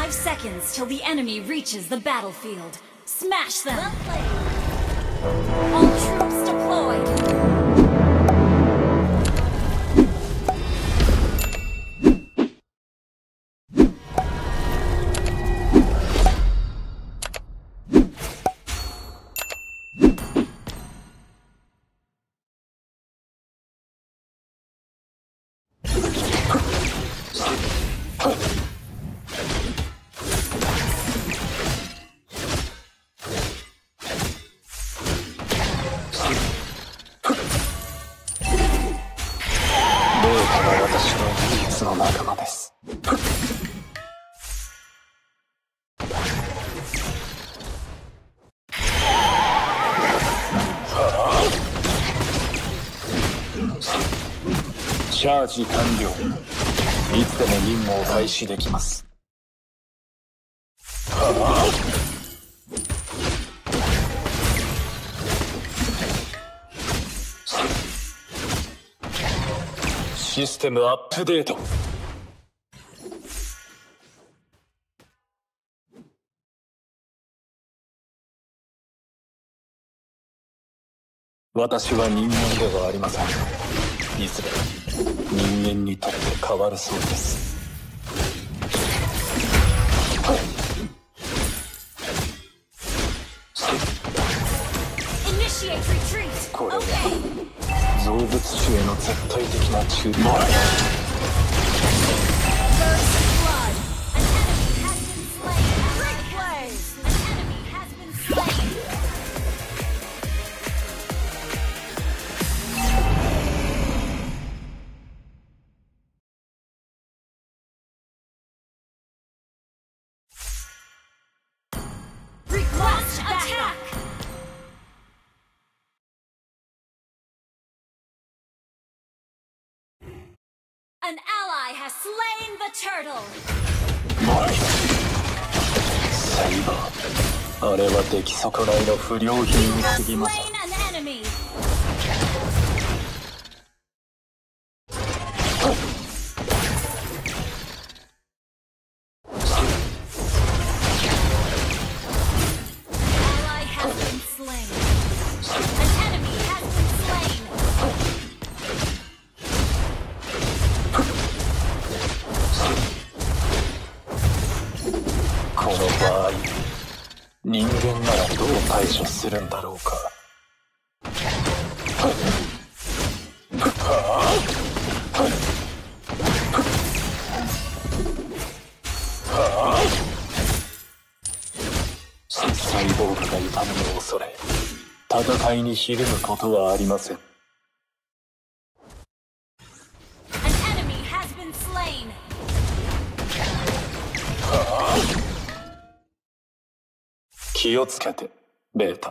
5 seconds till the enemy reaches the battlefield. Smash them! All troops deployed! チャージ完了。いつでも任務を開始できます。システムアップデート。私は人間ではありません。いずれ人間にとって変わるそうです。これは造物主への絶対的な忠誠。 An ally has slain the turtle. サイバー、あれは出来損ないの不良品に過ぎません。この場合、人間ならどう対処するんだろうか。サイボーグが痛みを恐れ、戦いにひるむことはありません。気をつけて、ベータ。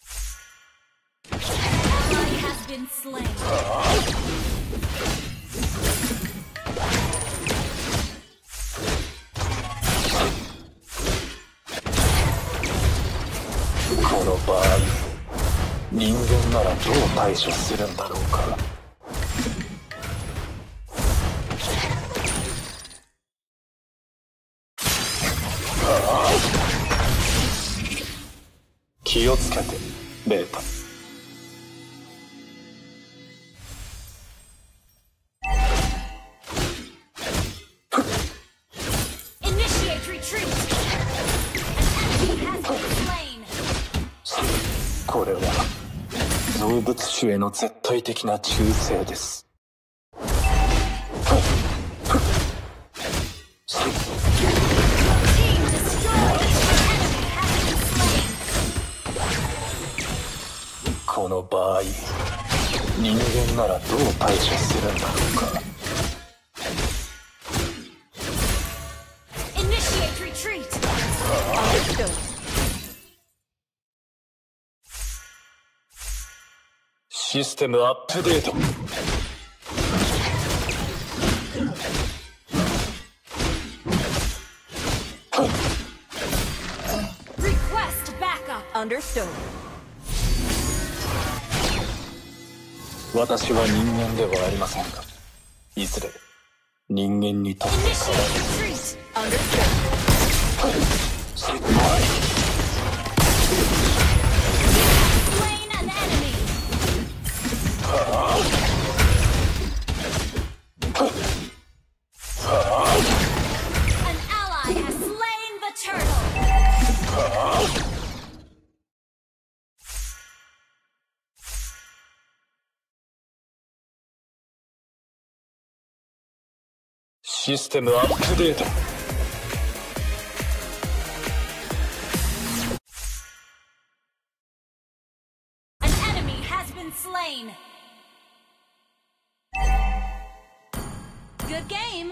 この場合、人間ならどう対処するんだろうか。気をつけて、ベータ。これは造物主への絶対的な忠誠です。この場合、人間ならどう対処するんだろうか。システムアップデート。私は人間ではありませんが、いずれ人間にとって変わる。 Slain an enemy. An ally has slain the turtle. 시스템 업데이트. An enemy has been slain. Good game.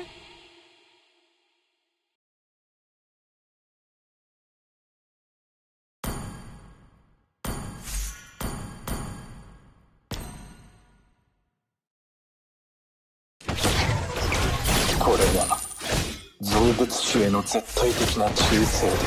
これは造物主への絶対的な忠誠です。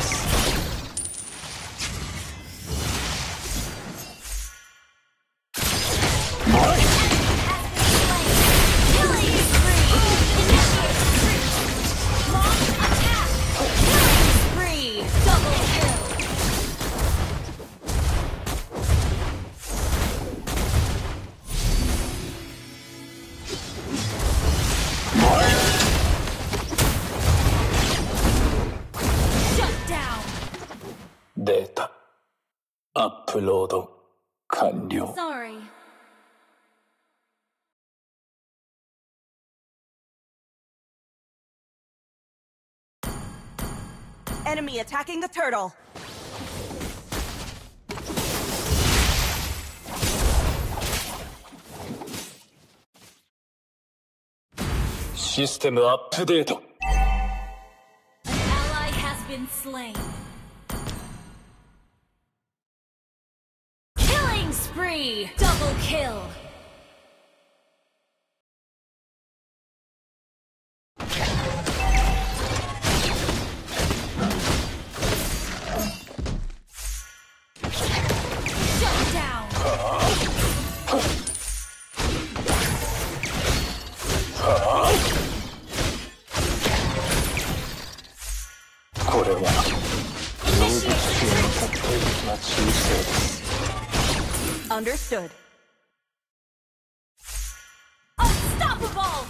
データアップロード完了。 Sorry. Enemy attacking the turtle. System update. An ally has been slain. Killing spree! Double kill! Shut down! Understood. Unstoppable!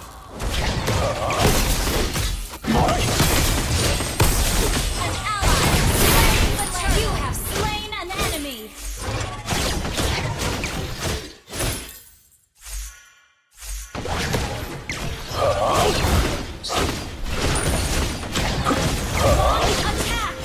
An ally slain the turtle. You have slain an enemy. Attack!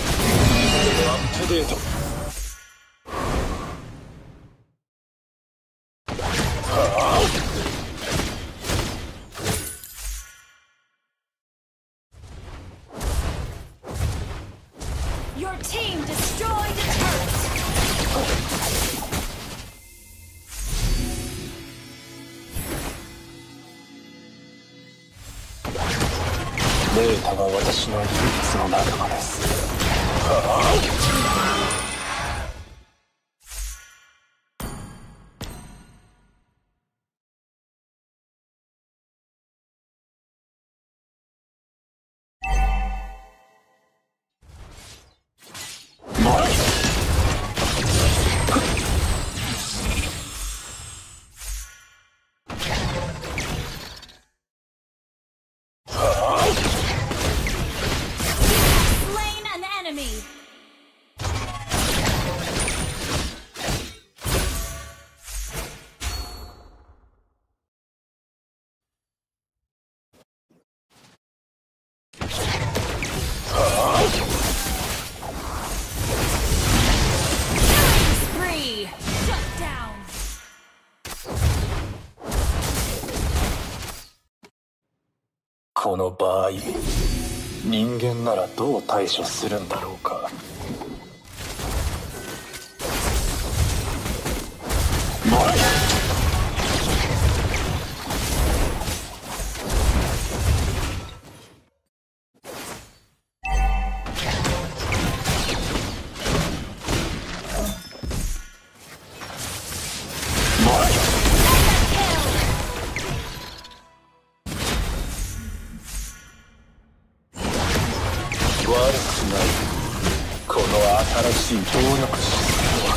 Your team destroyed a turret. データが私の唯一の仲間です。 Slain an enemy. Killing spree. Shut down. この場合、人間ならどう対処するんだろうか。悪くない。 しい協力システムは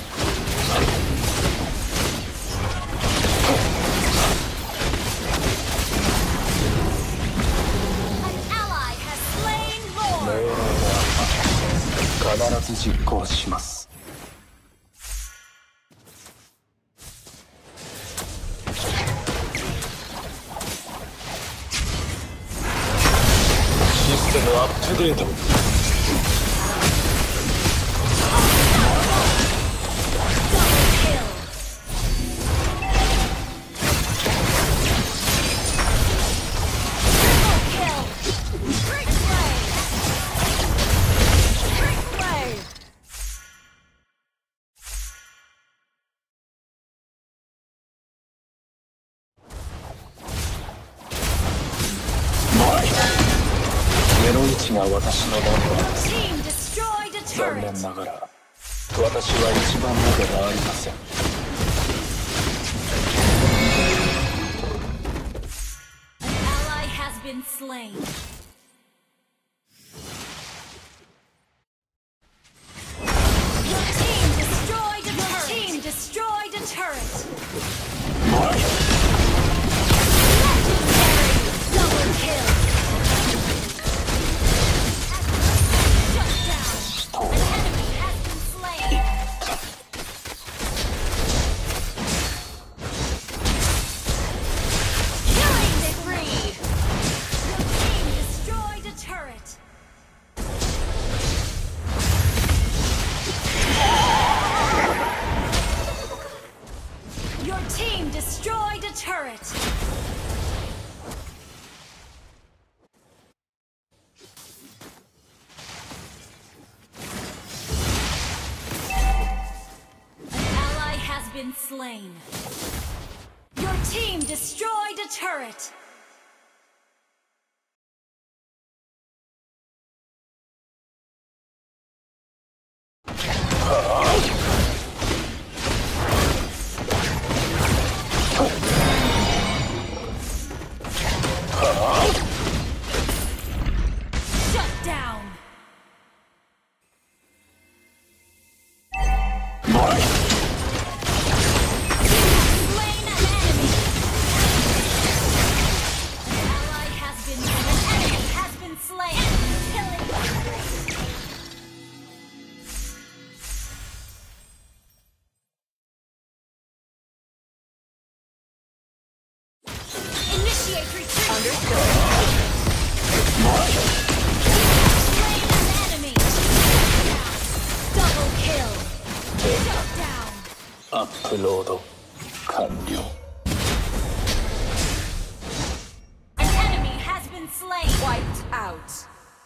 命令が必ず実行します。システムアップデート。目の位置が私の番だ。残念ながら私は一番目ではありません。 Destroyed a turret! An ally has been slain. Your team destroyed a turret! Upload 完了。 An enemy has been slain. Wiped out.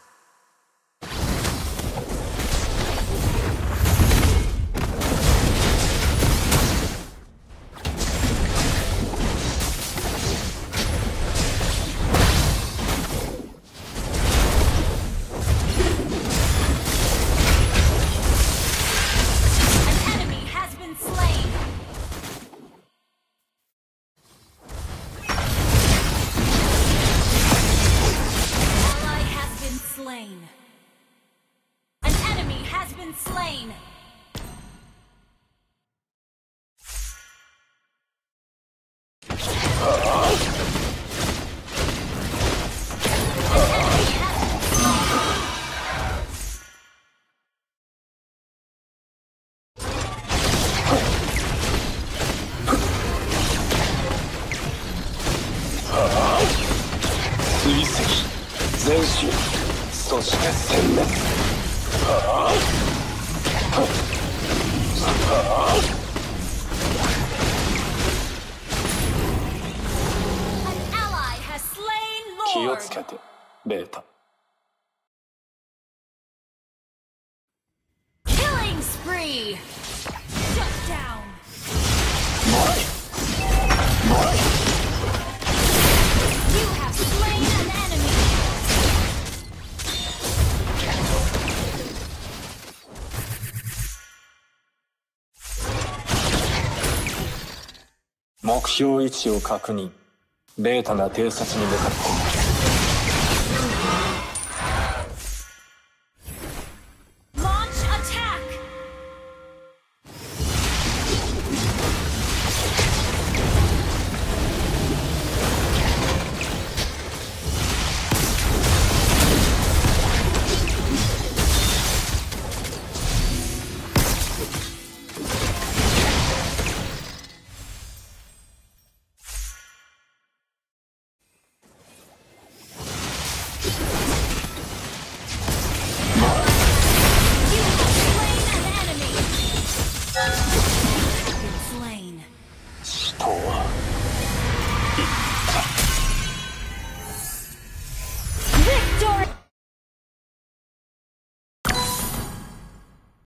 An enemy has been slain. An ally has slain Lord. 気をつけて、ベータ。 Killing spree. Shut down. You have slain an enemy. 目標位置を確認。ベータが偵察に向かっています。 Launch attack.